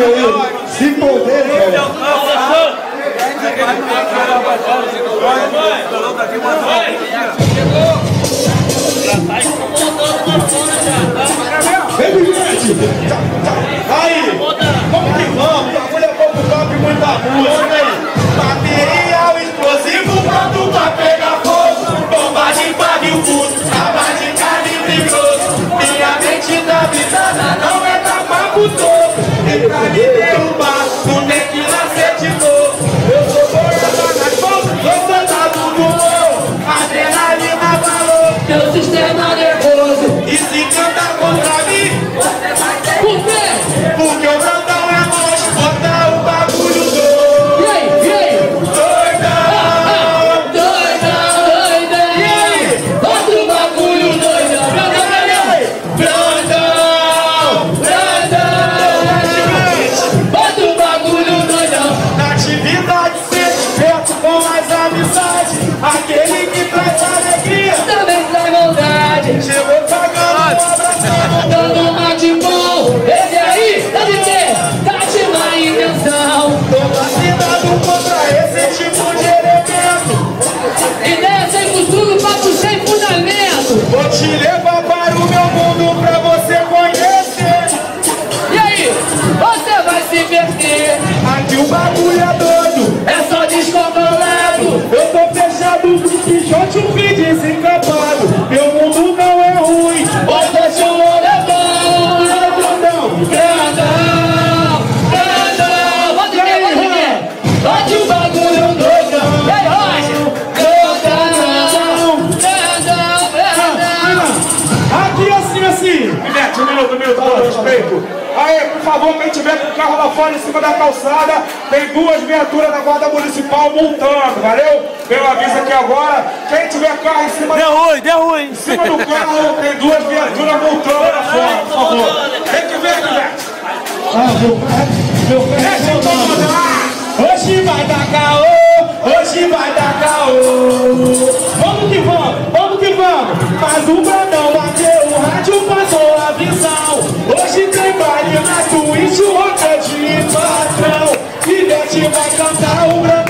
Se poder, velho. Aí, vamos que vamos. Bagulho é pouco papo e muita música aí. Material explosivo pronto pra pegar fogo. Bomba de pavio curto, arma de calibre grosso. Minha mente tá vitada, não é da papo todo. E pra me derrubar, o nequila sedinou. Eu sou boiada nas mãos, sou soldado do morro. Adrenalina valor, teu sistema nervoso. E se canta contra mim, você vai ter. Por quê? Porque o Brandão é monstro, bota o bagulho doido. E aí? Doidão! Doidão! E aí? Bota o bagulho doidão! Bota o bagulho doidão! Na atividade sentimento com mais amizade. Aquele que traz alegria Também traz vontade! chegou pagando um abração. Dando uma de bom! Esse aí, tá de quê? Tá de má intenção! Tô vacinado contra esse tipo de elemento. Ideia sem futuro, papo sem fundamento! Vou te levar para o meu mundo pra você conhecer. E aí? Você vai se perder! Aqui o bagulho é doido, É só descontrolado! eu tô fechado com o Quixote, um vídeo desencapado. Meu mundo não é ruim, Hoje o olho é bom! grandão. Grandão! Grandão! Bota o quê? Bota o bagulho doidão! E aí, Roger? Grandão! Grandão! Aqui assim. Mete um minuto, todo respeito. Aí, por favor, quem tiver com o carro lá fora em cima da calçada, tem duas viaturas da Guarda Municipal multando, valeu? Eu aviso aqui agora, quem tiver carro em cima Deu ruim. em cima do carro, tem duas viaturas multando lá fora, por favor. Tem que ver, Ivete. Deixa eu tomar. Hoje vai dar caô, hoje vai dar caô. Vamos que vamos. Mas o Brandão bateu, o rádio passou a visão. Hoje tem baile na Twitch, roca de patrão. Ivete vai cantar o Brandão.